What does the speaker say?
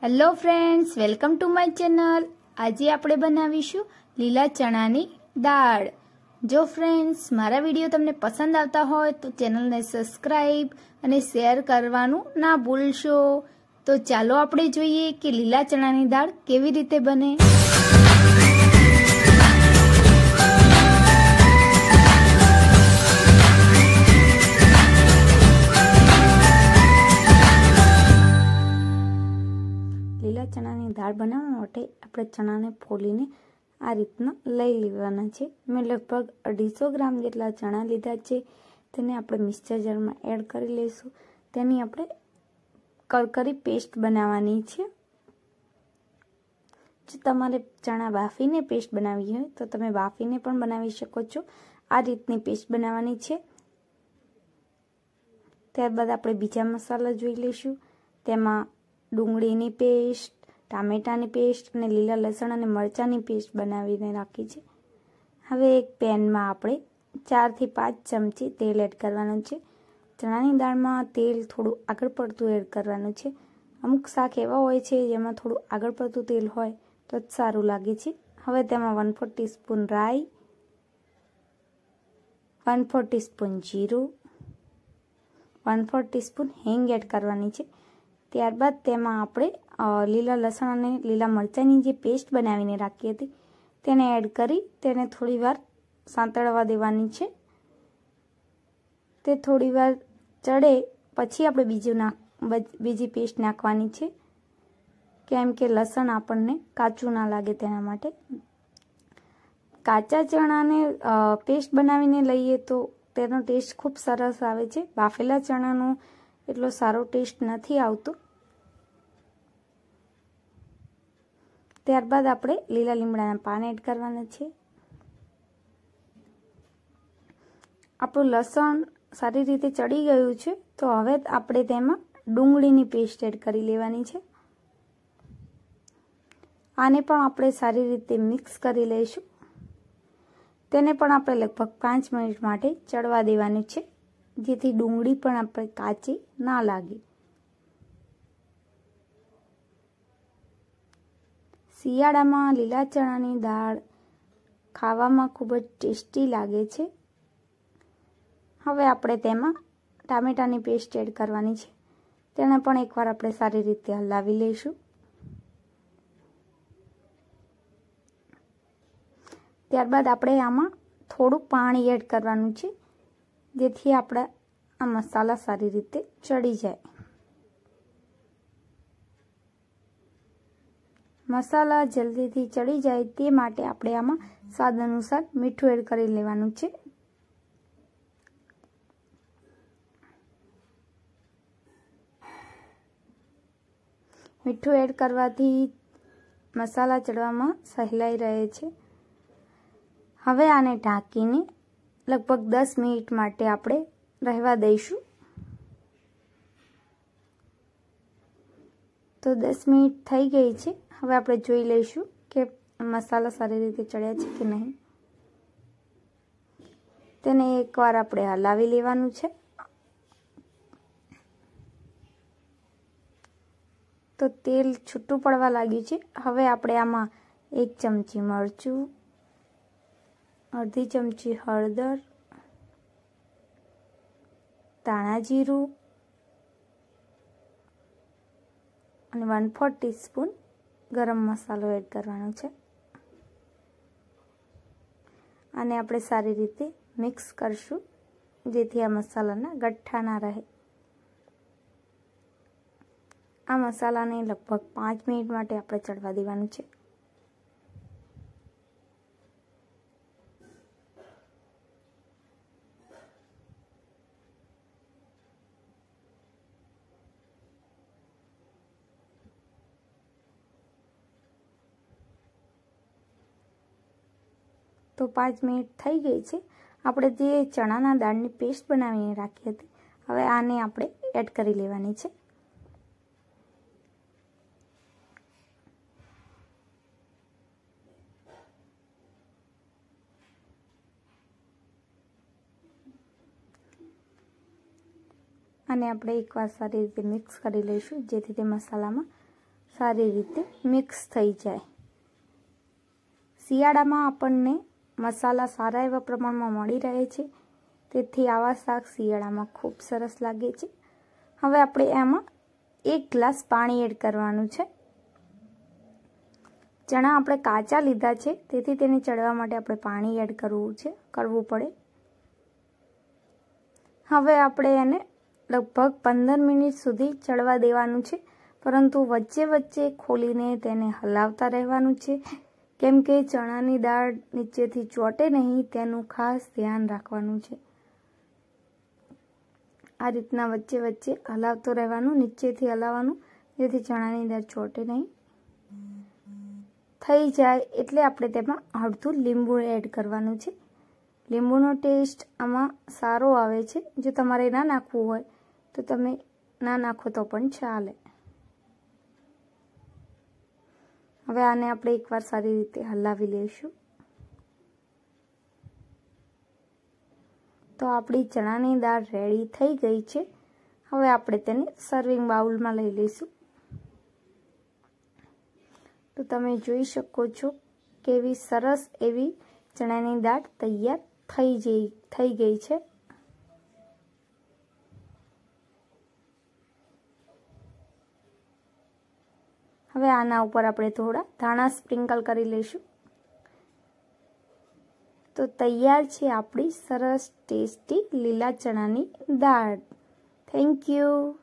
Hello friends, welcome to my channel. આજે આપણે બનાવીશું લીલા ચણાની દાળ। જો ફ્રેન્ડ્સ મારા વિડીયો તમને પસંદ આવતા હોય તો ચેનલને સબસ્ક્રાઈબ અને શેર કરવાનું ના ભૂલશો। તો ચાલો આપણે જોઈએ કે લીલા ચણાની દાળ કેવી રીતે બને। લીલા ચણાની દાળ બનાવવા માટે આપણે ચણાને ફોલીને આ રીતના લઈ લેવાના છે। મેં લગભગ 250 ગ્રામ જેટલા ચણા લીધા છે। તેને આપણે મિક્સર જારમાં એડ કરી લઈશું। તેની આપણે કરકરી પેસ્ટ બનાવવાની છે। જો તમારે ચણા બાફીને પેસ્ટ બનાવવી હોય તો તમે બાફીને પણ બનાવી શકો છો। આ રીતની પેસ્ટ બનાવવાની છે। ત્યારબાદ આપણે બીજા મસાલા જોઈ લઈશું। તેમાં ડુંગળીની પેસ્ટ, ટામેટાની પેસ્ટ અને લીલા લસણ અને મરચાંની પેસ્ટ બનાવીને રાખી છે। હવે એક પેનમાં આપણે 4 થી 5 ચમચી તેલ એડ કરવાનું છે। ચણાની દાળમાં તેલ થોડું આગળ પડતું એડ કરવાનું છે। અમુક શાક એવા હોય છે જેમાં થોડું આગળ પડતું તેલ હોય તો જ સારું લાગે છે। હવે તેમાં 1/4 ટીસ્પૂન રાઈ, 1/4 ટીસ્પૂન જીરું, 1/4 ટીસ્પૂન હિંગ એડ કરવાની છે। ત્યારબાદ તેમાં આપણે લીલા લસણ અને લીલા મરચાંની જે પેસ્ટ બનાવીને રાખી હતી તેને એડ કરી તેને થોડીવાર સાંતળવા દેવાની છે। તે થોડીવાર ચડે પછી આપણે બીજી પેસ્ટ નાખવાની છે, કેમ કે લસણ આપણને કાચું ના લાગે તેના માટે। કાચા ચણાને પેસ્ટ બનાવીને લઈએ તો તેનો ટેસ્ટ ખૂબ સરસ આવે છે। બાફેલા ચણાનો એટલો સારો ટેસ્ટ નથી આવતો। ત્યારબાદ આપણે લીલા લીમડાના પાન એડ કરવાના છે। આપણું લસણ સારી રીતે ચડી ગયું છે તો હવે આપણે તેમાં ડુંગળીની પેસ્ટ એડ કરી લેવાની છે। આને પણ આપણે સારી રીતે મિક્સ કરી લઈશું। તેને પણ આપણે લગભગ 5 મિનિટ માટે ચડવા દેવાનું છે, જેથી ડુંગળી પણ આપણે કાચી ના લાગે। શિયાળામાં લીલા ચણાની દાળ ખાવામાં ખૂબ જ ટેસ્ટી લાગે છે। હવે આપણે તેમાં ટામેટાની પેસ્ટ એડ કરવાની છે। તેને પણ એકવાર આપણે સારી રીતે હલાવી લઈશું। ત્યારબાદ આપણે આમાં થોડું પાણી એડ કરવાનું છે, જેથી આપણા આ મસાલા સારી રીતે ચડી જાય। મસાલા જલ્દીથી ચડી જાય તે માટે આપણે આમાં સ્વાદ અનુસાર મીઠું એડ કરી લેવાનું છે। મીઠું એડ કરવાથી મસાલા ચડવામાં સહેલાઈ રહે છે। હવે આને ઢાંકીને લગભગ 10 મિનિટ માટે આપણે રહેવા દઈશું। તો 10 મિનિટ થઈ ગઈ છે। હવે આપણે જોઈ લઈશું કે મસાલા સારી રીતે ચડ્યા છે કે નહીં। તેને એકવાર આપણે હલાવી લેવાનું છે। તો તેલ છૂટું પડવા લાગ્યું છે। હવે આપણે આમાં 1 ચમચી મરચું, અડધી ચમચી હળદર, ધાણા જીરું અને 1/4 ટીસ્પૂન ગરમ મસાલો એડ કરવાનો છે। આને આપણે સારી રીતે મિક્સ કરશું, જેથી આ મસાલાના ગઠ્ઠા ના રહે। આ મસાલાને લગભગ 5 મિનિટ માટે આપણે ચડવા દેવાનું છે। તો 5 મિનિટ થઈ ગઈ છે। આપણે જે ચણાના દાળની પેસ્ટ બનાવીને રાખી હતી હવે આને આપણે એડ કરી લેવાની છે। અને આપણે એકવાર સારી રીતે મિક્સ કરી લઈશું, જેથી તે મસાલામાં સારી રીતે મિક્સ થઈ જાય। શિયાળામાં આપણને મસાલા સારા એવા પ્રમાણમાં મળી રહે છે, તેથી આવા શાક શિયાળામાં ખૂબ સરસ લાગે છે। હવે આપણે આમાં 1 ગ્લાસ પાણી એડ કરવાનું છે। ચણા આપણે કાચા લીધા છે, તેથી તેને ચડવા માટે આપણે પાણી એડ કરવું પડે। હવે આપણે એને લગભગ 15 મિનિટ સુધી ચડવા દેવાનું છે, પરંતુ વચ્ચે વચ્ચે ખોલીને તેને હલાવતા રહેવાનું છે, કેમ કે ચણાની દાળ નીચેથી ચોંટે નહીં તેનું ખાસ ધ્યાન રાખવાનું છે। આ રીતના વચ્ચે વચ્ચે હલાવતો રહેવાનું, નીચેથી હલાવવાનું, જેથી ચણાની દાળ ચોંટે નહીં। થઈ જાય એટલે આપણે તેમાં અડધું લીંબુ એડ કરવાનું છે। લીંબુનો ટેસ્ટ આમાં સારો આવે છે। જો તમારે ના નાખવું હોય તો તમે ના નાખો તો પણ ચાલે। હવે આને આપણે એકવાર સારી રીતે હલાવી લઈશું। તો આપણી ચણાની દાળ રેડી થઈ ગઈ છે। હવે આપણે તેને સર્વિંગ બાઉલમાં લઈ લઈશું। તો તમે જોઈ શકો છો કેવી સરસ એવી ચણાની દાળ તૈયાર થઈ ગઈ છે। હવે આના ઉપર આપણે થોડા ધાણા સ્પ્રિંકલ કરી લઈશું। તો તૈયાર છે આપણી સરસ ટેસ્ટી લીલા ચણાની દાળ। Thank you.